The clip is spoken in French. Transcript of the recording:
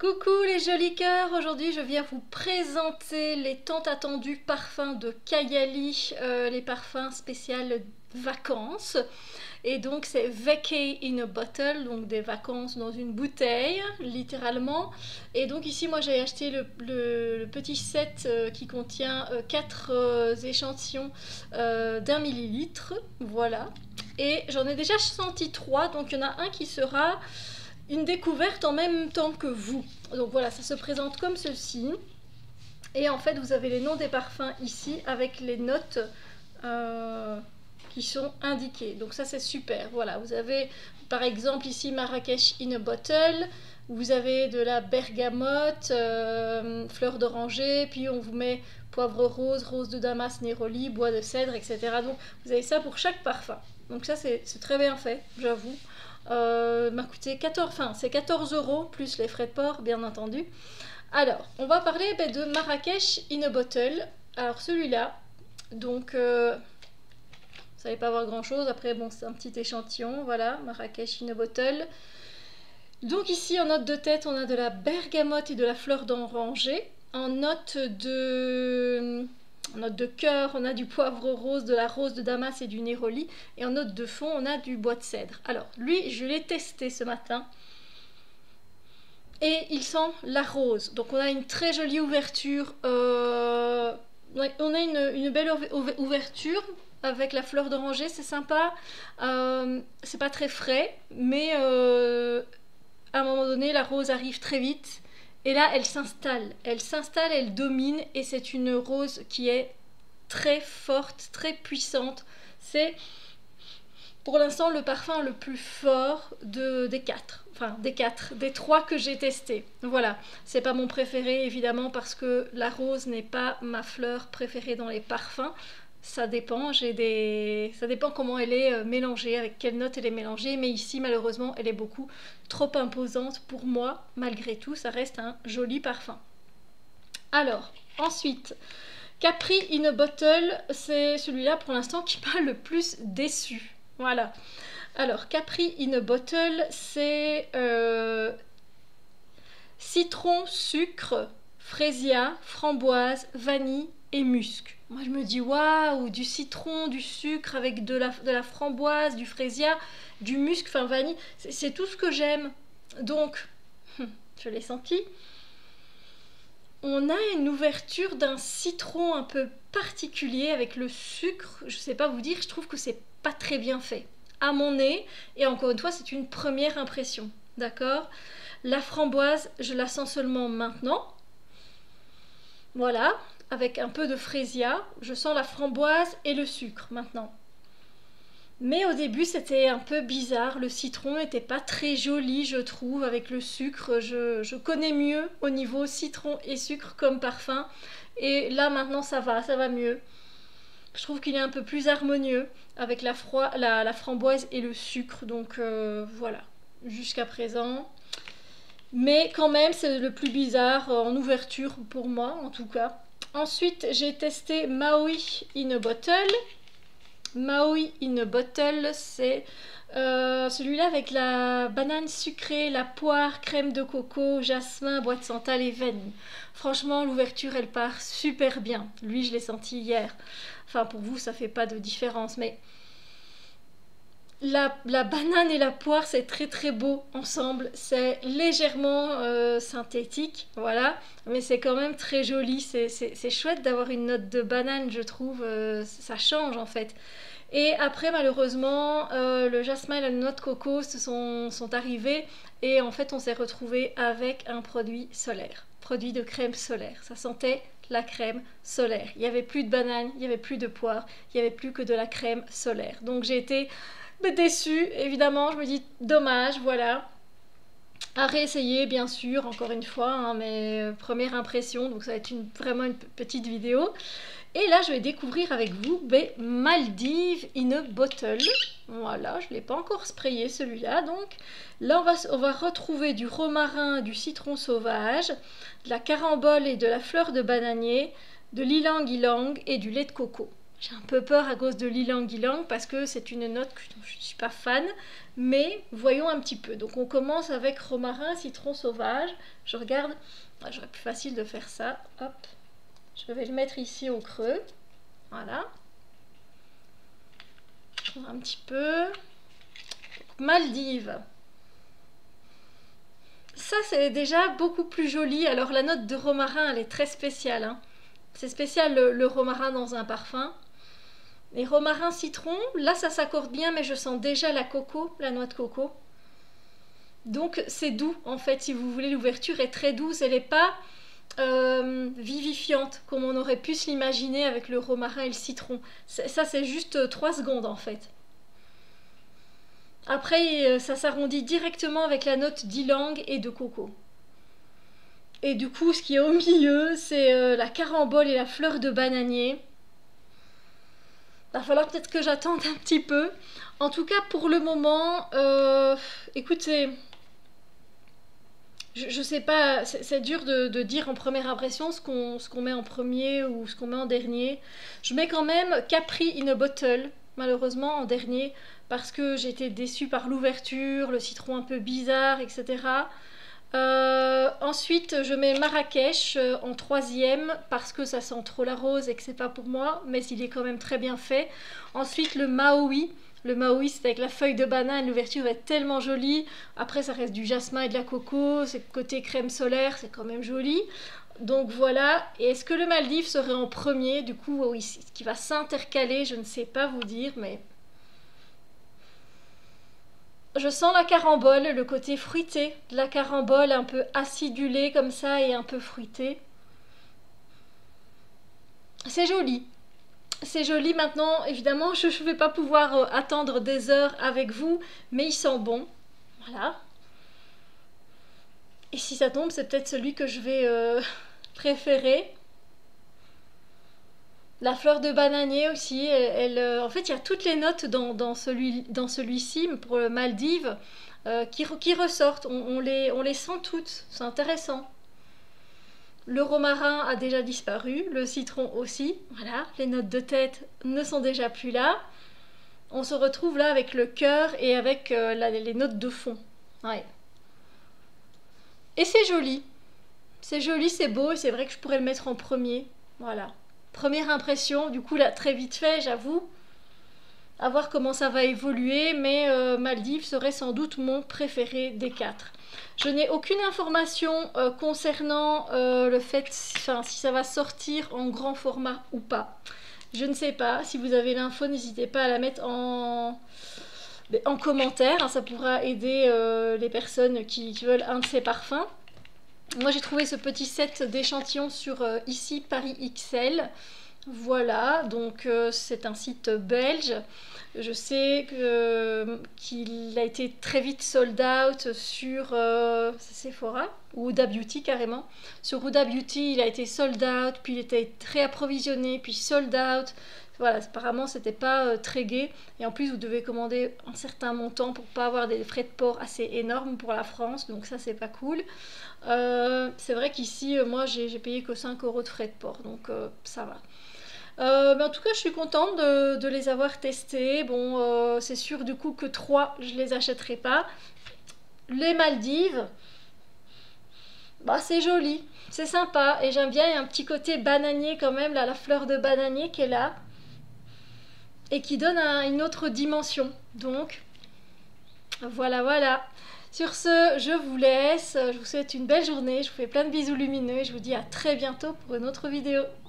Coucou les jolis cœurs, aujourd'hui je viens vous présenter les tant attendus parfums de Kayali, les parfums spéciaux vacances. Et donc c'est Vacay in a Bottle, donc des vacances dans une bouteille, littéralement. Et donc ici moi j'ai acheté le petit set qui contient 4 échantillons d'1 millilitre, voilà. Et j'en ai déjà senti 3, donc il y en a un qui sera une découverte en même temps que vous. Donc voilà, ça se présente comme ceci. Et en fait, vous avez les noms des parfums ici avec les notes qui sont indiquées. Donc ça, c'est super. Voilà, vous avez par exemple ici Marrakech in a Bottle. Vous avez de la bergamote, fleur d'oranger, puis on vous met poivre rose, rose de Damas, néroli, bois de cèdre, etc. Donc vous avez ça pour chaque parfum. Donc ça, c'est très bien fait, j'avoue. M'a coûté 14, enfin c'est 14 € plus les frais de port bien entendu. Alors on va parler de Marrakech in a Bottle. Alors celui-là, donc vous n'allez pas voir grand chose, après bon c'est un petit échantillon, voilà, Marrakech in a Bottle. Donc ici en note de tête on a de la bergamote et de la fleur d'oranger. En note de cœur, on a du poivre rose, de la rose de Damas et du néroli. Et en note de fond, on a du bois de cèdre. Alors, lui, je l'ai testé ce matin. Et il sent la rose. Donc, on a une très jolie ouverture. On a une belle ouverture avec la fleur d'oranger. C'est sympa. C'est pas très frais. Mais à un moment donné, la rose arrive très vite. Et là, elle s'installe, elle domine et c'est une rose qui est très forte, très puissante. C'est pour l'instant le parfum le plus fort des 4. Enfin, des 3 que j'ai testés. Voilà, c'est pas mon préféré évidemment parce que la rose n'est pas ma fleur préférée dans les parfums. Ça dépend, ça dépend comment elle est mélangée, avec quelle note elle est mélangée, mais ici malheureusement elle est beaucoup trop imposante pour moi. Malgré tout, ça reste un joli parfum. Alors, ensuite, Capri in a Bottle, c'est celui-là pour l'instant qui m'a le plus déçu. Voilà. Alors, Capri in a Bottle, c'est citron, sucre, fraisia, framboise, vanille et musc. Moi je me dis waouh, du citron, du sucre avec de la framboise, du fraisia, du musc, enfin vanille, c'est tout ce que j'aime. Donc, je l'ai senti. On a une ouverture d'un citron un peu particulier avec le sucre. Je sais pas vous dire, je trouve que c'est pas très bien fait à mon nez. Et encore une fois, c'est une première impression. D'accord ? La framboise, je la sens seulement maintenant. Voilà, avec un peu de fraisia. Je sens la framboise et le sucre maintenant. Mais au début, c'était un peu bizarre. Le citron n'était pas très joli, je trouve, avec le sucre. Je connais mieux au niveau citron et sucre comme parfum. Et là, maintenant, ça va mieux. Je trouve qu'il est un peu plus harmonieux avec la framboise et le sucre. Donc voilà, jusqu'à présent. Mais quand même, c'est le plus bizarre en ouverture pour moi, en tout cas. Ensuite, j'ai testé Maui in a Bottle. Maui in a Bottle, c'est celui-là avec la banane sucrée, la poire, crème de coco, jasmin, bois de santal et vanille. Franchement, l'ouverture, elle part super bien. Lui, je l'ai senti hier. Enfin, pour vous, ça fait pas de différence, mais la banane et la poire, c'est très très beau ensemble. C'est légèrement synthétique, voilà, mais c'est quand même très joli. C'est chouette d'avoir une note de banane, je trouve. Ça change en fait. Et après, malheureusement, le jasmin et la noix de coco sont arrivés. Et en fait, on s'est retrouvé avec un produit solaire. Produit de crème solaire. Ça sentait la crème solaire. Il n'y avait plus de banane, il n'y avait plus de poire. Il n'y avait plus que de la crème solaire. Donc j'ai été déçue, évidemment, je me dis dommage, voilà. À réessayer, bien sûr, encore une fois, hein, mais première impression, donc ça va être vraiment une petite vidéo. Et là, je vais découvrir avec vous Maldives in a Bottle. Voilà, je ne l'ai pas encore sprayé celui-là. Donc là, on va retrouver du romarin, du citron sauvage, de la carambole et de la fleur de bananier, de l'ylang-ylang et du lait de coco. J'ai un peu peur à cause de l'ylang ylang parce que c'est une note dont je ne suis pas fan, mais voyons un petit peu. Donc on commence avec romarin, citron sauvage. Je regarde, j'aurais plus facile de faire ça. Hop, je vais le mettre ici au creux. Voilà. Un petit peu. Donc, Maldives. Ça c'est déjà beaucoup plus joli. Alors la note de romarin elle est très spéciale. Hein. C'est spécial le romarin dans un parfum. Et romarin citron, là ça s'accorde bien, mais je sens déjà la coco, la noix de coco. Donc c'est doux en fait, si vous voulez, l'ouverture est très douce, elle n'est pas vivifiante comme on aurait pu se l'imaginer avec le romarin et le citron. Ça c'est juste 3 secondes en fait. Après ça s'arrondit directement avec la note d'ylang et de coco. Et du coup ce qui est au milieu c'est la carambole et la fleur de bananier. Va falloir peut-être que j'attende un petit peu. En tout cas, pour le moment, écoutez, je sais pas, c'est dur de dire en première impression ce qu'on met en premier ou ce qu'on met en dernier. Je mets quand même Capri in a Bottle, malheureusement, en dernier, parce que j'ai été déçue par l'ouverture, le citron un peu bizarre, etc. Ensuite, je mets Marrakech en troisième parce que ça sent trop la rose et que c'est pas pour moi, mais il est quand même très bien fait. Ensuite, le Maui. Le Maui, c'est avec la feuille de banane, l'ouverture est tellement jolie. Après, ça reste du jasmin et de la coco, c'est côté crème solaire, c'est quand même joli. Donc voilà. Et est-ce que le Maldives serait en premier? Du coup, oui, ce qui va s'intercaler, je ne sais pas vous dire, mais je sens la carambole, le côté fruité de la carambole un peu acidulé comme ça et un peu fruité. C'est joli. C'est joli maintenant, évidemment, je ne vais pas pouvoir attendre des heures avec vous, mais il sent bon. Voilà. Et si ça tombe, c'est peut-être celui que je vais préférer. La fleur de bananier aussi, en fait, il y a toutes les notes dans celui-ci, pour le Maldives, qui ressortent. On les sent toutes, c'est intéressant. Le romarin a déjà disparu, le citron aussi. Voilà, les notes de tête ne sont déjà plus là. On se retrouve là avec le cœur et avec les notes de fond. Ouais. Et c'est joli. C'est joli, c'est beau, et c'est vrai que je pourrais le mettre en premier. Voilà. Première impression, du coup là très vite fait, j'avoue. À voir comment ça va évoluer, mais Maldives serait sans doute mon préféré des 4. Je n'ai aucune information concernant le fait si ça va sortir en grand format ou pas. Je ne sais pas. Si vous avez l'info, n'hésitez pas à la mettre en commentaire. Hein, ça pourra aider les personnes qui veulent un de ces parfums. Moi j'ai trouvé ce petit set d'échantillons sur ici Paris XL. Voilà, donc c'est un site belge. Je sais qu'il a été très vite sold out sur Sephora ou Huda Beauty carrément. Sur Huda Beauty, il a été sold out, puis il était réapprovisionné, puis sold out. Voilà, apparemment c'était pas très gai. Et en plus, vous devez commander un certain montant pour pas avoir des frais de port assez énormes pour la France, donc ça c'est pas cool. C'est vrai qu'ici, moi j'ai payé que 5 € de frais de port, donc ça va. Mais en tout cas, je suis contente de les avoir testés. Bon, c'est sûr du coup que 3, je les achèterai pas. Les Maldives, bah c'est joli, c'est sympa et j'aime bien. Il y a un petit côté bananier quand même, là, la fleur de bananier qui est là et qui donne une autre dimension. Donc, voilà, voilà. Sur ce, je vous laisse. Je vous souhaite une belle journée. Je vous fais plein de bisous lumineux et je vous dis à très bientôt pour une autre vidéo.